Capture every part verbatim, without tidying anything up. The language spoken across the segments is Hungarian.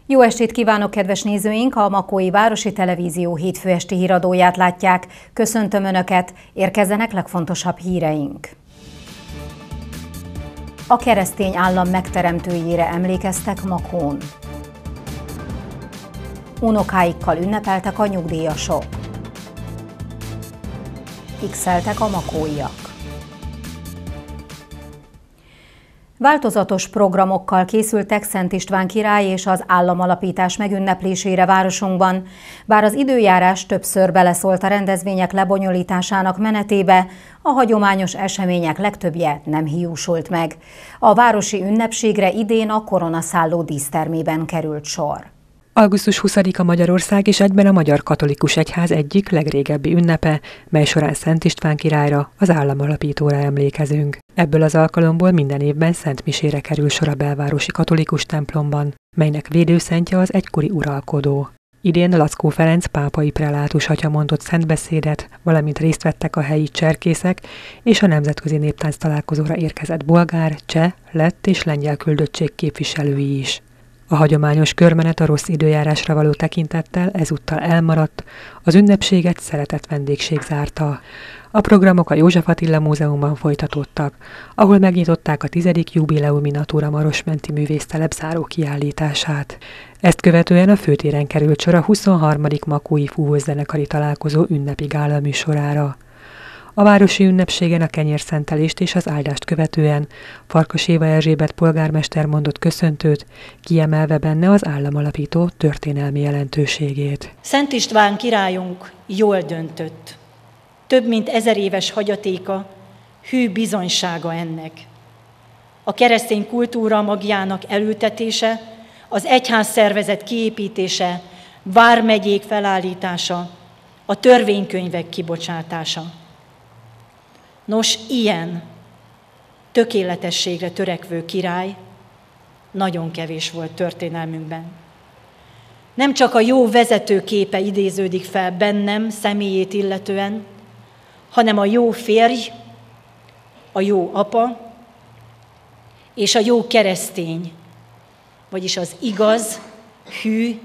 Jó estét kívánok, kedves nézőink! A Makói Városi Televízió hétfő esti híradóját látják. Köszöntöm Önöket, érkezzenek legfontosabb híreink. A keresztény állam megteremtőjére emlékeztek Makón. Unokáikkal ünnepeltek a nyugdíjasok. X-eltek a makóiak. Változatos programokkal készültek Szent István király és az államalapítás megünneplésére városunkban. Bár az időjárás többször beleszólt a rendezvények lebonyolításának menetébe, a hagyományos események legtöbbje nem hiúsult meg. A városi ünnepségre idén a Koronaszálló dísztermében került sor. augusztus huszadika Magyarország és egyben a Magyar Katolikus Egyház egyik legrégebbi ünnepe, mely során Szent István királyra, az államalapítóra emlékezünk. Ebből az alkalomból minden évben szentmisére kerül sor a belvárosi katolikus templomban, melynek védőszentje az egykori uralkodó. Idén Lackó Ferenc pápai prelátus atya mondott szentbeszédet, valamint részt vettek a helyi cserkészek és a nemzetközi néptánc találkozóra érkezett bolgár, cseh, lett és lengyel küldöttség képviselői is. A hagyományos körmenet a rossz időjárásra való tekintettel ezúttal elmaradt, az ünnepséget szeretett vendégség zárta. A programok a József Attila Múzeumban folytatódtak, ahol megnyitották a tizedik jubileumi Natura Marosmenti művésztelep záró kiállítását. Ezt követően a főtéren került sor a huszonharmadik Makói Fúvószenekari találkozó ünnepi gála műsorára. A városi ünnepségen a kenyérszentelést és az áldást követően Farkas Éva Erzsébet polgármester mondott köszöntőt, kiemelve benne az államalapító történelmi jelentőségét. Szent István királyunk jól döntött. Több mint ezer éves hagyatéka, hű bizonysága ennek. A keresztény kultúra magjának elültetése, az egyházszervezet kiépítése, vármegyék felállítása, a törvénykönyvek kibocsátása. Nos, ilyen tökéletességre törekvő király nagyon kevés volt történelmünkben. Nem csak a jó vezető képe idéződik fel bennem személyét illetően, hanem a jó férj, a jó apa és a jó keresztény, vagyis az igaz, hű,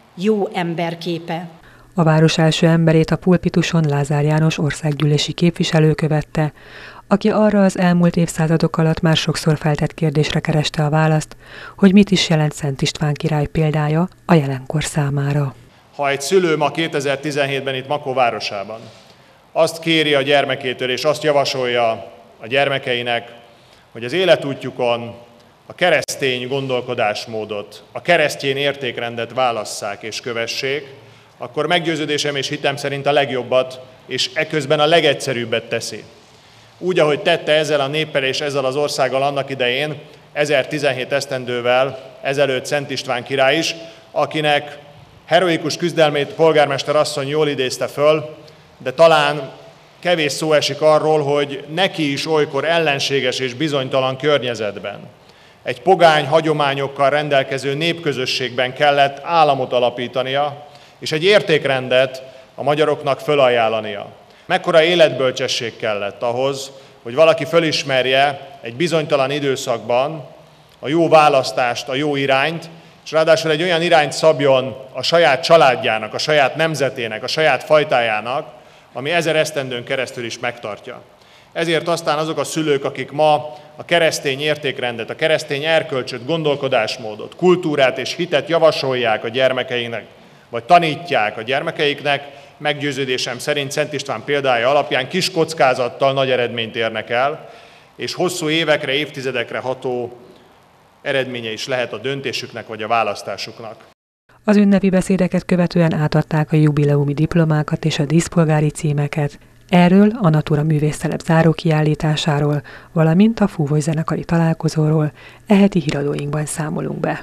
jó ember képe. A város első emberét a pulpituson Lázár János országgyűlési képviselő követte, aki arra az elmúlt évszázadok alatt már sokszor feltett kérdésre kereste a választ, hogy mit is jelent Szent István király példája a jelenkor számára. Ha egy szülő ma kétezer-tizenhétben itt Makó városában azt kéri a gyermekétől, és azt javasolja a gyermekeinek, hogy az életútjukon a keresztény gondolkodásmódot, a keresztény értékrendet válasszák és kövessék, akkor meggyőződésem és hitem szerint a legjobbat, és eközben a legegyszerűbbet teszi. Úgy, ahogy tette ezzel a néppel és ezzel az országgal annak idején, ezertizenhét esztendővel ezelőtt Szent István király is, akinek heroikus küzdelmét polgármester asszony jól idézte föl, de talán kevés szó esik arról, hogy neki is olykor ellenséges és bizonytalan környezetben, egy pogány hagyományokkal rendelkező népközösségben kellett államot alapítania, és egy értékrendet a magyaroknak fölajánlania. Mekkora életbölcsesség kellett ahhoz, hogy valaki fölismerje egy bizonytalan időszakban a jó választást, a jó irányt, és ráadásul egy olyan irányt szabjon a saját családjának, a saját nemzetének, a saját fajtájának, ami ezer esztendőn keresztül is megtartja. Ezért aztán azok a szülők, akik ma a keresztény értékrendet, a keresztény erkölcsöt, gondolkodásmódot, kultúrát és hitet javasolják a gyermekeinknek, vagy tanítják a gyermekeiknek, meggyőződésem szerint Szent István példája alapján kis kockázattal nagy eredményt érnek el, és hosszú évekre, évtizedekre ható eredménye is lehet a döntésüknek vagy a választásuknak. Az ünnepi beszédeket követően átadták a jubileumi diplomákat és a díszpolgári címeket. Erről a Natura művésztelep záró kiállításáról, valamint a Fúvószenekari találkozóról e heti híradóinkban számolunk be.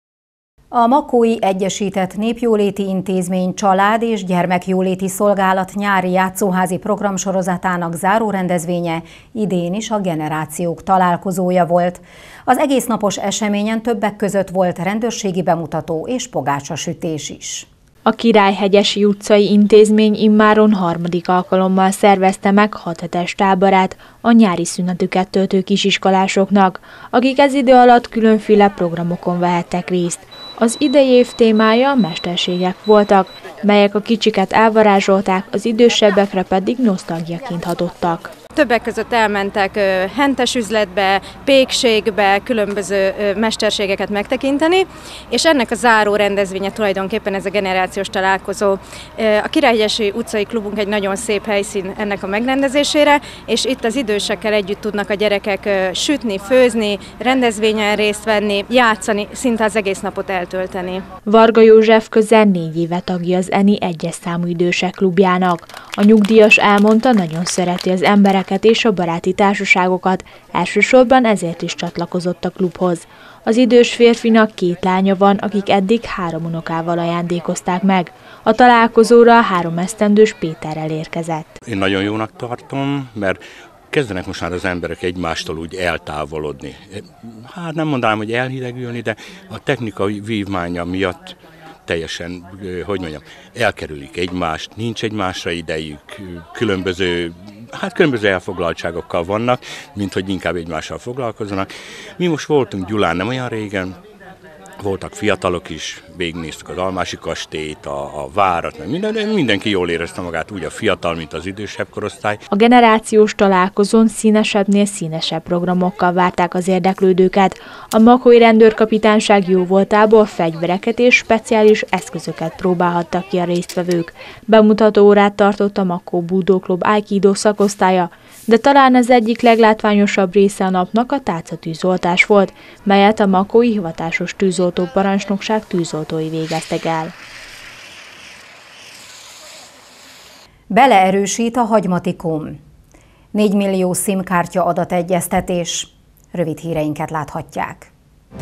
A Makói Egyesített Népjóléti Intézmény Család- és Gyermekjóléti Szolgálat nyári játszóházi programsorozatának záró rendezvénye idén is a generációk találkozója volt. Az egésznapos eseményen többek között volt rendőrségi bemutató és pogácsasütés is. A Királyhegyesi utcai intézmény immáron harmadik alkalommal szervezte meg hathetes táborát a nyári szünetüket töltő kisiskolásoknak, akik ez idő alatt különféle programokon vehettek részt. Az idei év témája a mesterségek voltak, melyek a kicsiket elvarázsolták, az idősebbekre pedig nosztalgiaként hatottak. Többek között elmentek hentes üzletbe, pékségbe, különböző mesterségeket megtekinteni, és ennek a záró rendezvénye tulajdonképpen ez a generációs találkozó. A Királyegyesi utcai klubunk egy nagyon szép helyszín ennek a megrendezésére, és itt az idősekkel együtt tudnak a gyerekek sütni, főzni, rendezvényen részt venni, játszani, szinte az egész napot eltölteni. Varga József közel négy éve tagja az ENI egyes számú idősek klubjának. A nyugdíjas elmondta, nagyon szereti az embereket és a baráti társaságokat, elsősorban ezért is csatlakozott a klubhoz. Az idős férfinak két lánya van, akik eddig három unokával ajándékozták meg. A találkozóra a három esztendős Péterrel érkezett. Én nagyon jónak tartom, mert kezdenek most már az emberek egymástól úgy eltávolodni. Hát nem mondanám, hogy elhidegülni, de a technikai vívmánya miatt teljesen, hogy mondjam, elkerülik egymást, nincs egymásra idejük, különböző, hát különböző elfoglaltságokkal vannak, mint hogy inkább egymással foglalkozzanak. Mi most voltunk Gyulán nem olyan régen, voltak fiatalok is, végignéztük az Almási kastélyt, a, a várat, meg minden, mindenki jól érezte magát, úgy a fiatal, mint az idősebb korosztály. A generációs találkozón színesebbnél színesebb programokkal várták az érdeklődőket. A makói rendőrkapitányság jóvoltából fegyvereket és speciális eszközöket próbálhattak ki a résztvevők. Bemutató órát tartott a Makó Budo Klub Aikido szakosztálya, de talán az egyik leglátványosabb része a napnak a tálcatűzoltás volt, melyet a makói hivatásos tűzoltó parancsnokság tűzoltói végeztek el. Beleerősít a Hagymatikum. négy millió SIM-kártya adategyeztetés. Rövid híreinket láthatják.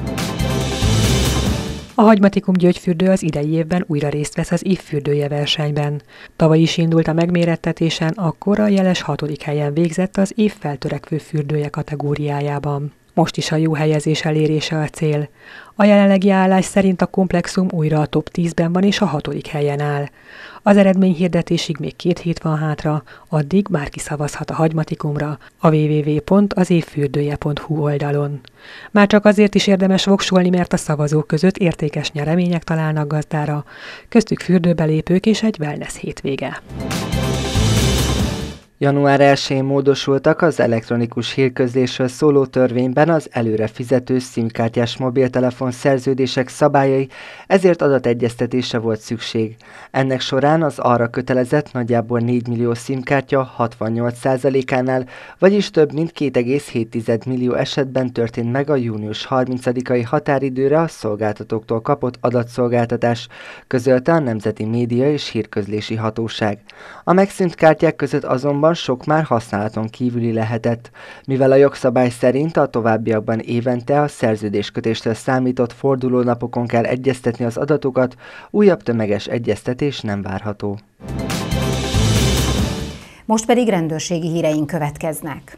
A Hagymatikum Gyöngyfürdő az idei évben újra részt vesz az évfürdője versenyben. Tavaly is indult a megmérettetésen, akkor a jeles hatodik helyen végzett az év feltörekvő fürdője kategóriájában. Most is a jó helyezés elérése a cél. A jelenlegi állás szerint a komplexum újra a top tízben van és a hatodik helyen áll. Az eredményhirdetésig még két hét van hátra, addig bárki szavazhat a Hagymatikumra a double-u double-u double-u pont az évfürdője pont hu oldalon. Már csak azért is érdemes voksolni, mert a szavazók között értékes nyeremények találnak gazdára, köztük fürdőbelépők és egy wellness hétvége. január elsején módosultak az elektronikus hírközlésről szóló törvényben az előre fizető SIM-kártyás mobiltelefon szerződések szabályai, ezért adategyeztetésre volt szükség. Ennek során az arra kötelezett nagyjából négy millió SIM-kártya hatvannyolc százalékánál, vagyis több mint két egész hét millió esetben történt meg a június harmincadikai határidőre a szolgáltatóktól kapott adatszolgáltatás, közölte a Nemzeti Média és Hírközlési Hatóság. A megszűnt kártyák között azonban sok már használaton kívüli lehetett, mivel a jogszabály szerint a továbbiakban évente a szerződéskötéstől számított fordulónapokon kell egyeztetni az adatokat, újabb tömeges egyeztetés nem várható. Most pedig rendőrségi híreink következnek.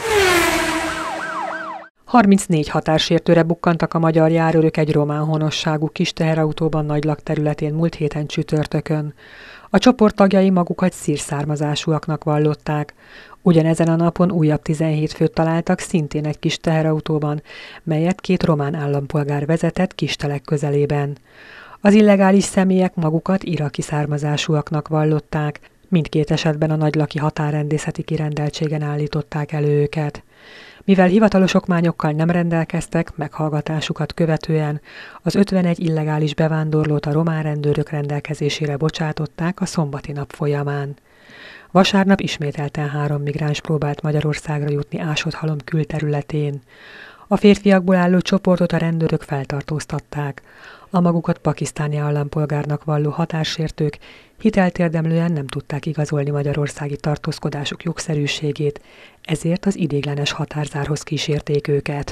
harmincnégy határsértőre bukkantak a magyar járőrök egy román honosságú kis teherautóban Nagylak területén múlt héten csütörtökön. A csoport tagjai magukat szír származásúaknak vallották. Ugyanezen a napon újabb tizenhét főt találtak szintén egy kis teherautóban, melyet két román állampolgár vezetett Kistelek közelében. Az illegális személyek magukat iraki származásúaknak vallották. Mindkét esetben a nagylaki határrendészeti kirendeltségen állították elő őket. Mivel hivatalos okmányokkal nem rendelkeztek, meghallgatásukat követően az ötvenegy illegális bevándorlót a román rendőrök rendelkezésére bocsátották a szombati nap folyamán. Vasárnap ismételten három migráns próbált Magyarországra jutni Ásodhalom külterületén. A férfiakból álló csoportot a rendőrök feltartóztatták. A magukat pakisztáni állampolgárnak valló határsértők hiteltérdemlően nem tudták igazolni magyarországi tartózkodásuk jogszerűségét, ezért az ideiglenes határzárhoz kísérték őket.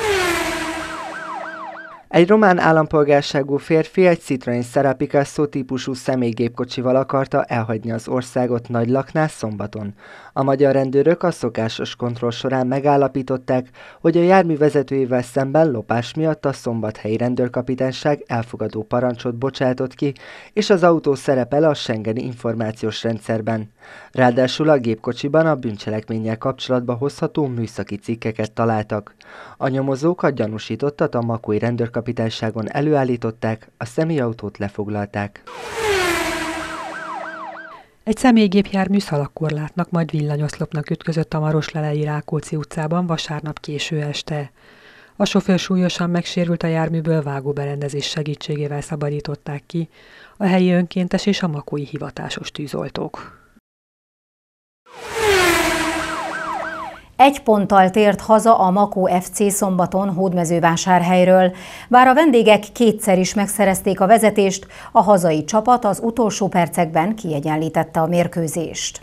Egy román állampolgárságú férfi egy Citroën Serapicasso típusú személygépkocsival akarta elhagyni az országot Nagylaknál szombaton. A magyar rendőrök a szokásos kontroll során megállapították, hogy a jármű vezetőjével szemben lopás miatt a szombathelyi rendőrkapitányság elfogadó parancsot bocsátott ki, és az autó szerepel a Schengeni információs rendszerben. Ráadásul a gépkocsiban a bűncselekménnyel kapcsolatba hozható műszaki cikkeket találtak. A nyomozók a gyanúsítottat a makói rendőrkapitányság rendőrkapitányságon előállították, a személyautót lefoglalták. Egy személygépjármű szalagkorlátnak, majd villanyoszlopnak ütközött a Maroslelei Rákóczi utcában vasárnap késő este. A sofőr súlyosan megsérült, a járműből vágóberendezés segítségével szabadították ki a helyi önkéntes és a makói hivatásos tűzoltók. Egy ponttal tért haza a Makó ef cé szombaton Hódmezővásárhelyről. Bár a vendégek kétszer is megszerezték a vezetést, a hazai csapat az utolsó percekben kiegyenlítette a mérkőzést.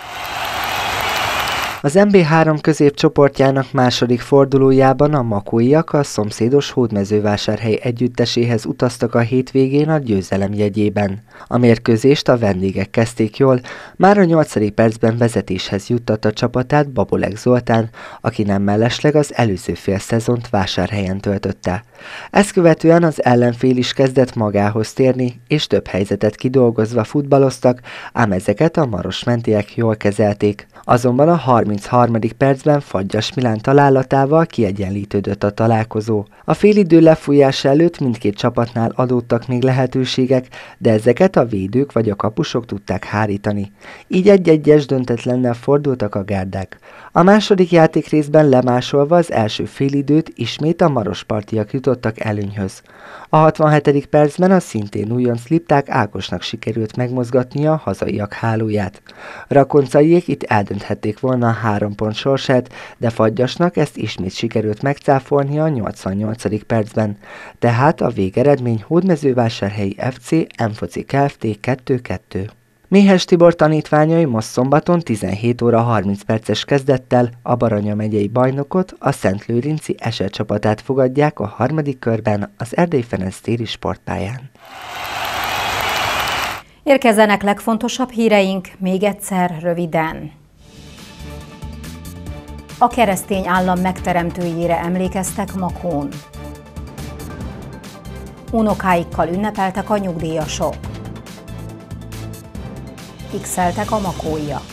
Az em bé három középcsoportjának második fordulójában a makóiak a szomszédos Hódmezővásárhely együtteséhez utaztak a hétvégén a győzelem jegyében. A mérkőzést a vendégek kezdték jól, már a nyolcadik percben vezetéshez juttatta csapatát Babolek Zoltán, aki nem mellesleg az előző fél szezont Vásárhelyen töltötte. Ezt követően az ellenfél is kezdett magához térni, és több helyzetet kidolgozva futballoztak, ám ezeket a marosmentiek jól kezelték. Azonban a harmincharmadik percben Fagyas Milán találatával kiegyenlítődött a találkozó. A félidő lefújása előtt mindkét csapatnál adódtak még lehetőségek, de ezeket a védők vagy a kapusok tudták hárítani. Így egy-egyes döntetlennel fordultak a gárdák. A második játékrészben lemásolva az első félidőt ismét a marospartiak jutottak előnyhöz. A hatvanhetedik percben a szintén újonc Lipták Ákosnak sikerült megmozgatnia a hazaiak hálóját. Rakoncaiék itt eldönthették volna a három pont sorsát, de Fagyasnak ezt ismét sikerült megcáfolnia a nyolcvannyolcadik percben. Tehát a végeredmény Hódmezővásárhelyi ef cé Mfoci Kft. kettő kettő. Méhes Tibor tanítványai most szombaton tizenhét óra harminc perces kezdettel a Baranya megyei bajnokot, a Szentlőrinci Eser csapatát fogadják a harmadik körben az Erdély Ferenc téri sportpályán. Érkezzenek legfontosabb híreink még egyszer röviden. A keresztény állam megteremtőjére emlékeztek Makón. Unokáikkal ünnepeltek a nyugdíjasok. X-eltek a makóiak.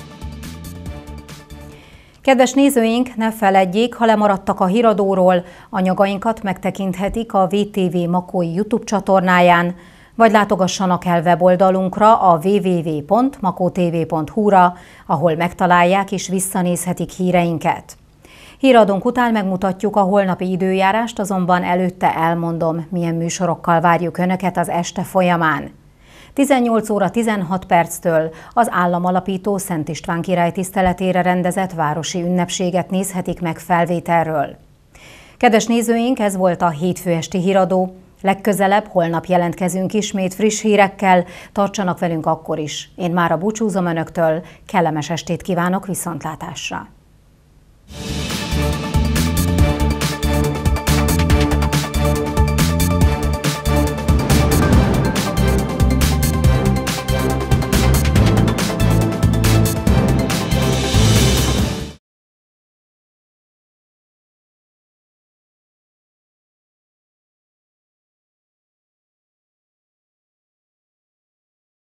Kedves nézőink, ne feledjék, ha lemaradtak a híradóról, anyagainkat megtekinthetik a vé té vé Makói YouTube csatornáján, vagy látogassanak el weboldalunkra a double-u double-u double-u pont makótv pont hu-ra, ahol megtalálják és visszanézhetik híreinket. Híradónk után megmutatjuk a holnapi időjárást, azonban előtte elmondom, milyen műsorokkal várjuk Önöket az este folyamán. tizennyolc óra tizenhat perctől az államalapító Szent István király tiszteletére rendezett városi ünnepséget nézhetik meg felvételről. Kedves nézőink, ez volt a hétfő esti híradó. Legközelebb holnap jelentkezünk ismét friss hírekkel, tartsanak velünk akkor is. Én mára búcsúzom Önöktől, kellemes estét kívánok, viszontlátásra!